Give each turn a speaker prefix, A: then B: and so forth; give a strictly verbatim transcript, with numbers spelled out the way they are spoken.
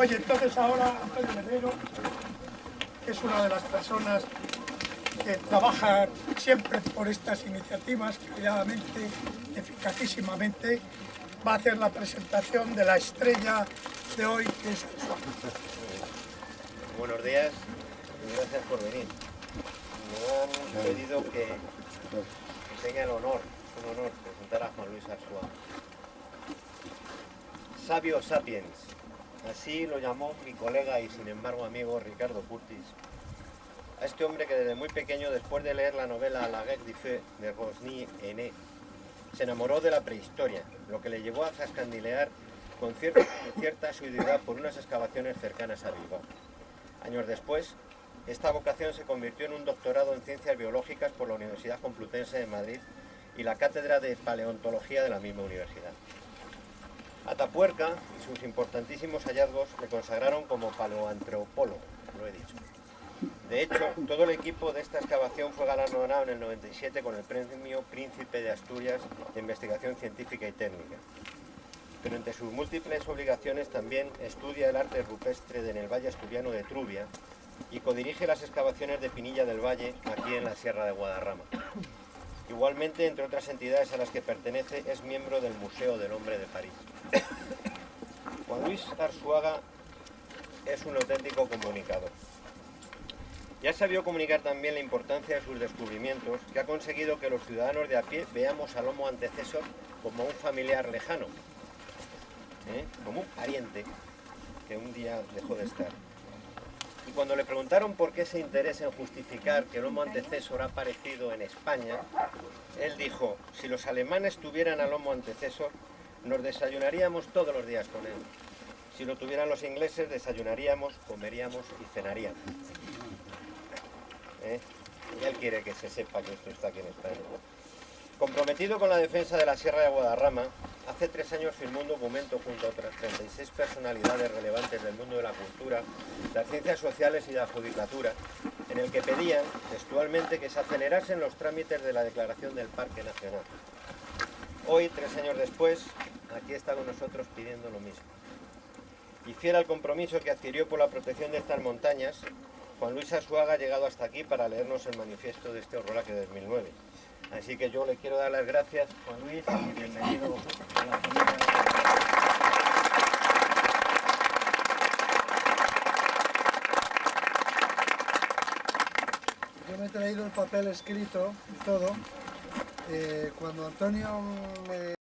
A: Oye, entonces ahora Antonio Herrero es una de las personas que trabaja siempre por estas iniciativas, calladamente, eficacísimamente. Va a hacer la presentación de la estrella de hoy, que es el Suárez.
B: Buenos días y gracias por venir. Me han pedido que, que tenga el honor, es un honor presentar a Juan Luis Arzuaga. Sabio Sapiens, así lo llamó mi colega y sin embargo amigo Ricardo Curtis, a este hombre que desde muy pequeño, después de leer la novela La Guerre du Feu de Rosny Hené, se enamoró de la prehistoria, lo que le llevó a zascandilear con cierta, cierta asiduidad por unas excavaciones cercanas a Bilbao. Años después, esta vocación se convirtió en un doctorado en Ciencias Biológicas por la Universidad Complutense de Madrid y la Cátedra de Paleontología de la misma universidad. Atapuerca y sus importantísimos hallazgos le consagraron como paleoantropólogo, lo he dicho. De hecho, todo el equipo de esta excavación fue galardonado en el noventa y siete con el Premio Príncipe de Asturias de Investigación Científica y Técnica. Pero entre sus múltiples obligaciones también estudia el arte rupestre en el Valle Asturiano de Trubia y codirige las excavaciones de Pinilla del Valle, aquí en la Sierra de Guadarrama. Igualmente, entre otras entidades a las que pertenece, es miembro del Museo del Hombre de París. Juan Luis Arzuaga es un auténtico comunicador. Ya sabió comunicar también la importancia de sus descubrimientos, que ha conseguido que los ciudadanos de a pie veamos al Homo antecesor como un familiar lejano, ¿eh? como un pariente que un día dejó de estar. Y cuando le preguntaron por qué ese interés en justificar que el Homo antecesor ha aparecido en España, él dijo: si los alemanes tuvieran al Homo antecesor, nos desayunaríamos todos los días con él. Si lo tuvieran los ingleses, desayunaríamos, comeríamos y cenaríamos. ¿Eh? Y él quiere que se sepa que esto está aquí en España. Comprometido con la defensa de la Sierra de Guadarrama, hace tres años firmó un documento junto a otras treinta y seis personalidades relevantes del mundo de la cultura, las ciencias sociales y la judicatura, en el que pedían textualmente que se acelerasen los trámites de la declaración del Parque Nacional. Hoy, tres años después, aquí está con nosotros pidiendo lo mismo. Y fiel al compromiso que adquirió por la protección de estas montañas, Juan Luis Arzuaga ha llegado hasta aquí para leernos el manifiesto de este Horrolaque de dos mil nueve. Así que yo le quiero dar las gracias, Juan Luis, y bienvenido a la familia.
C: Yo me he traído el papel escrito y todo. Eh, cuando Antonio me